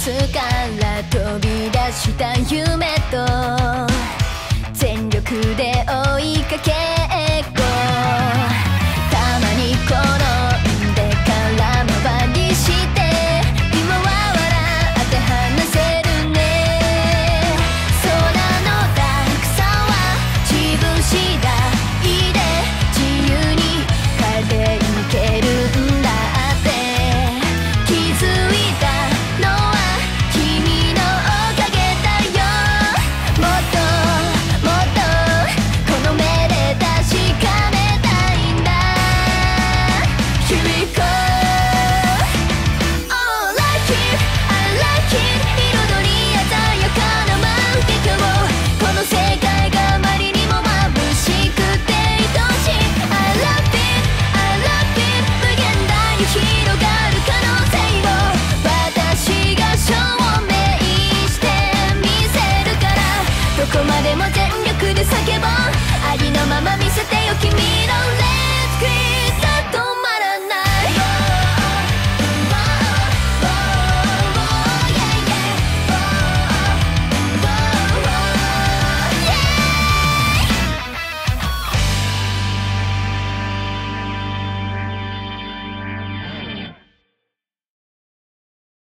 から飛び出した夢と全力で追いかけっこ、たまに転んでから回りして今は笑って話せるね。空のたくさんは自分次第で自由に変えていけるんだって、気づいたのは君のおかげだよ。もっともっとこの目で確かめたいんだ。 Here we go Oh like it I like it 彩り鮮やかな万華鏡、この世界があまりにも眩しくて愛しい I love it I love it 無限大に広がる可能性を私が証明してみせるから、どこまでも全力で叫ぼう、ありのまま見せてよ君の Let's scream